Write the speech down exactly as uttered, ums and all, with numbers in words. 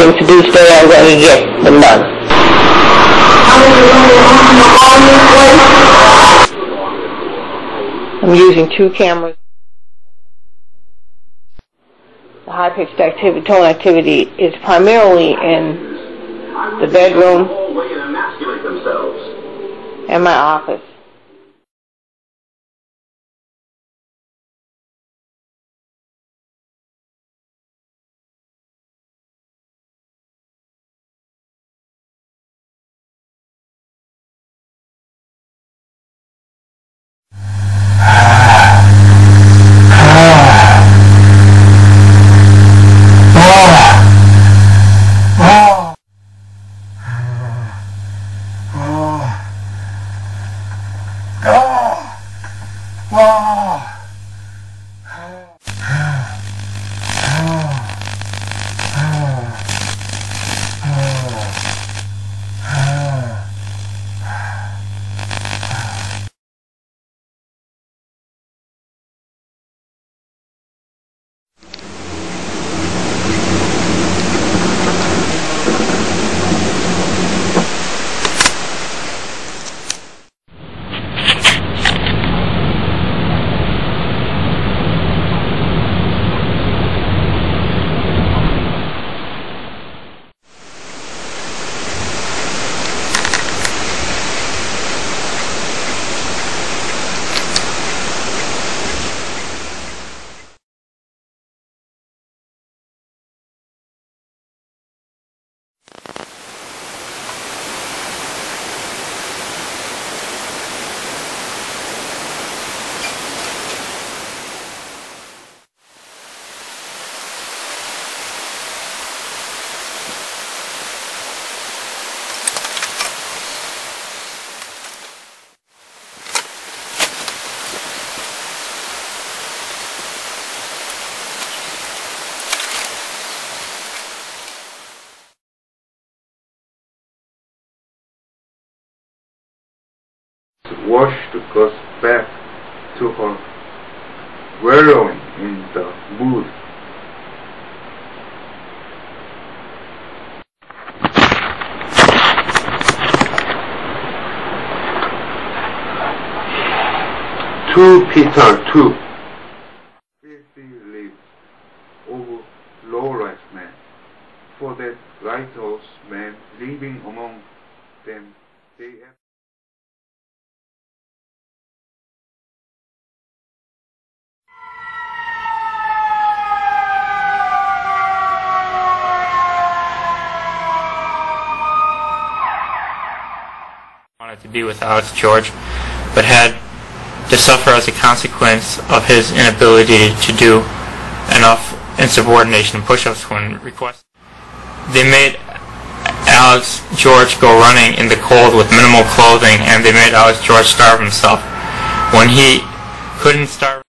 things to do today, I'm going to get them done. I'm using two cameras. The high-pitched activity, tone activity is primarily in the bedroom and my office. Washed goes back to her wallowing in the mood. To Peter two. Filthy lives of lawless men, for that righteous men living among them, they wanted to be without George, but had to suffer as a consequence of his inability to do enough insubordination and push-ups when requested. They made Alex George go running in the cold with minimal clothing, and they made Alex George starve himself. When he couldn't starve